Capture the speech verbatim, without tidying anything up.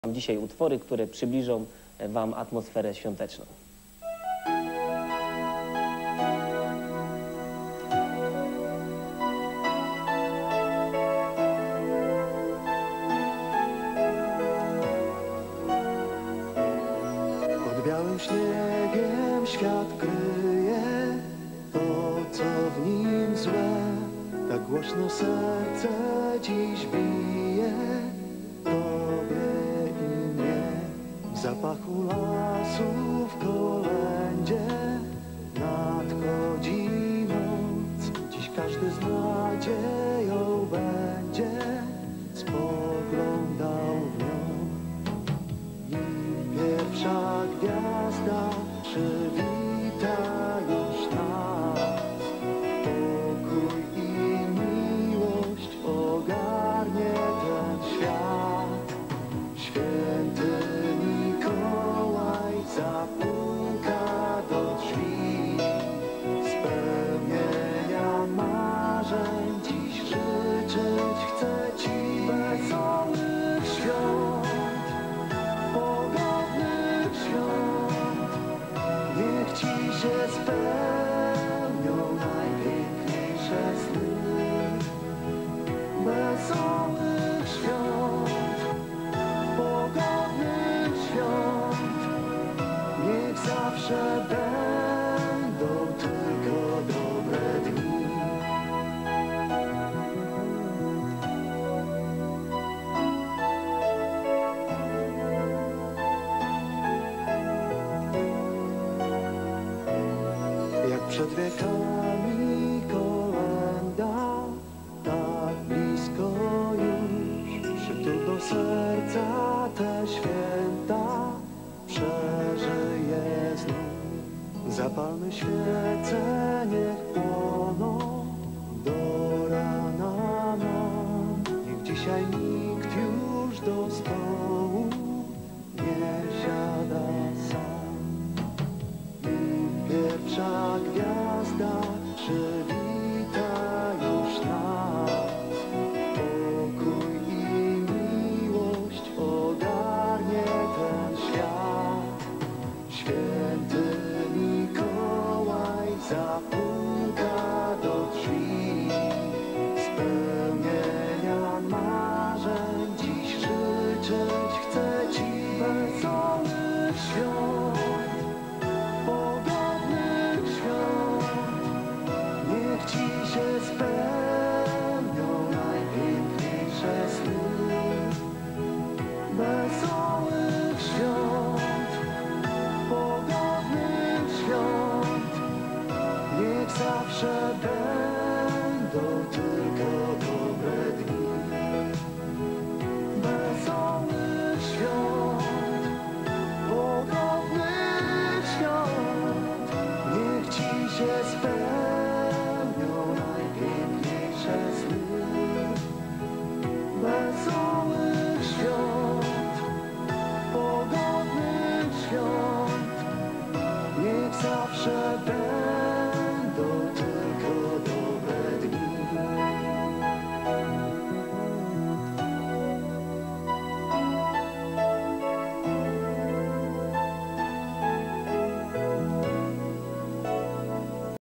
Mam dzisiaj utwory, które przybliżą Wam atmosferę świąteczną. Pod białym śniegiem świat kryje to, co w nim złe. Tak głośno serce dziś bije, tobie i mnie. W zapachu lasu, w kolędzie nadchodzi noc. Dziś każdy z nadzieją będzie spoglądał w nią. Pierwsza gwiazda przywita już nas. Pokój i miłość ogarnie ten świat. Święty Mikołaj zapuka do drzwi. Spełnienia marzeń dziś życzyć chcę Ci. Wesołych świąt, pogodnych świąt, niech Ci się spełnią najpiękniejsze sny. Wesołych świąt, pogodnych świąt, niech zawsze będą tylko dobre dni. Jak przed wiekami kolęda, tak blisko już. Przytul do serca te święta, przeżyje znów. Zapalmy świece, niech płoną do rana nam. Niech dzisiaj nikt już do stołu nie siada sam. Pierwsza gwiazda przywita już nas. Pokój i miłość ogarnie ten świat. Święty Mikołaj zapuka do drzwi. Spełnienia marzeń dziś życzyć chcę Ci. Wesołych świąt,